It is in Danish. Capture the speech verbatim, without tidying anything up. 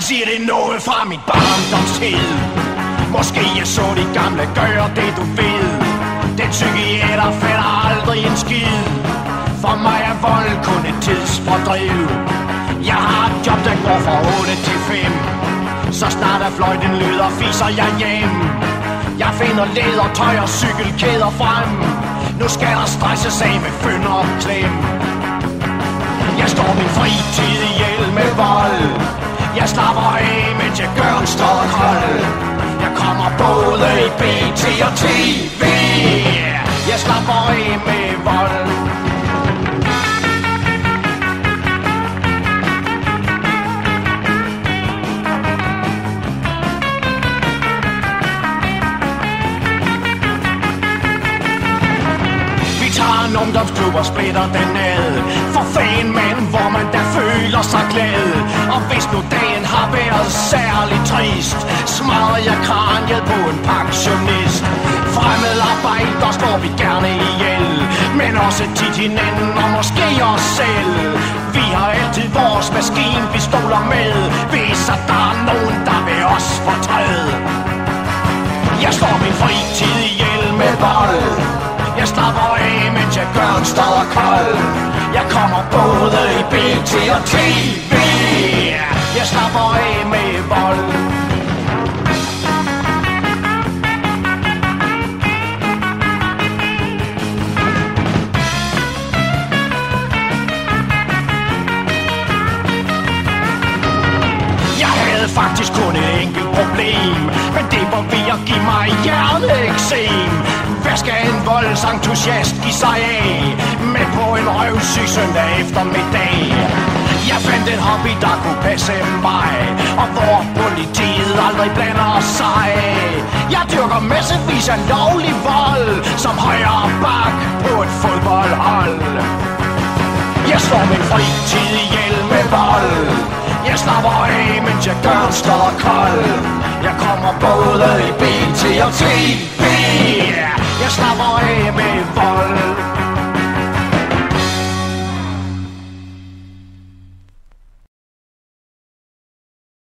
Siger det noget fra mit barndomstid? Måske jeg så de gamle gøre det du ved. Den psykiater fatter aldrig en skid. For mig er vold kun et tidsfordriv. Jeg har et job der går fra otte til fem. Så snart er fløjten lyder, fiser jeg hjem. Jeg finder lædertøj og cykelkæder frem. Nu skal der stresses af med fynder og klem. Jeg står min fritid ihjel med vold. Jeg slapper af, mens jeg gør en stor kold. Jeg kommer både i B T og T V. Jeg slapper af med vold. En ungdomsklub og splitter den ned. For fan, men hvor man da føler sig glad. Og hvis nu dagen har været særlig trist, smadrer jeg kraniet på en pensionist. Fremmed arbejder slår vi gerne ihjel, men også tit hinanden og måske os selv. Vi har altid vores maskinpistoler med, hvis at der er nogen, der vil os fortræde. Jeg slår min fritid ihjel med vold. Jeg slapper af, mens jeg gør en stor kold. Jeg kommer både i B T og T V. Jeg slapper af med vold. Jeg havde faktisk kun et enkelt problem, men det var ved at give mig hjerneeksem. Hvad skal en voldsentusiast give sig af med på en røvsyg søndag eftermiddag? Jeg fandt en hobby, der kunne passe mig, og hvor politiet aldrig blander sig. Jeg dyrker massevis af lovlig vold, som højre bak på et fodboldhold. Jeg slår min fritid ihjel med vold. Jeg slapper af, mens jeg gør en stor kold. Jeg kommer både i B T og T V. Jeg slapper af med vold.